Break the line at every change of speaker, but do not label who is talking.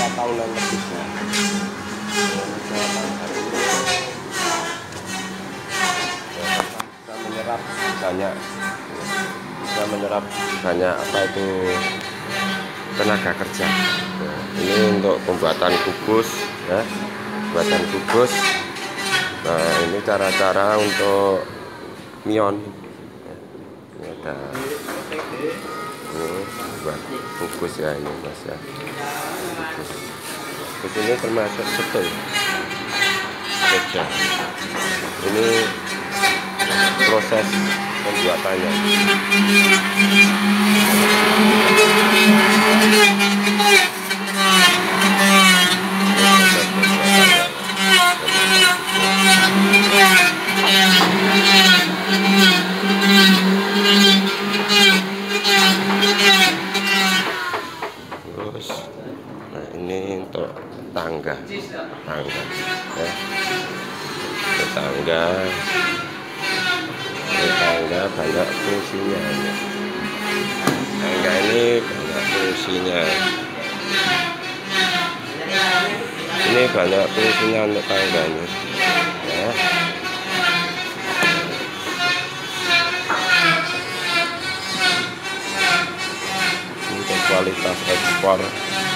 tahunan lebih ya. Bisa menyerap banyak, apa itu, tenaga kerja. Nah, ini untuk pembuatan kubus ya, pembuatan kubus. Nah, ini cara-cara untuk mion. Ini ada buat kubus ya, ini mas ya, kubus ini termasuk betul kerja. Ini proses pembuatannya. Terus, nah ini untuk tangga ya, tangga banyak fungsinya ya. Tangga ini banyak fungsinya, ini banyak fungsinya untuk tangganya ya. Untuk kualitas ekspor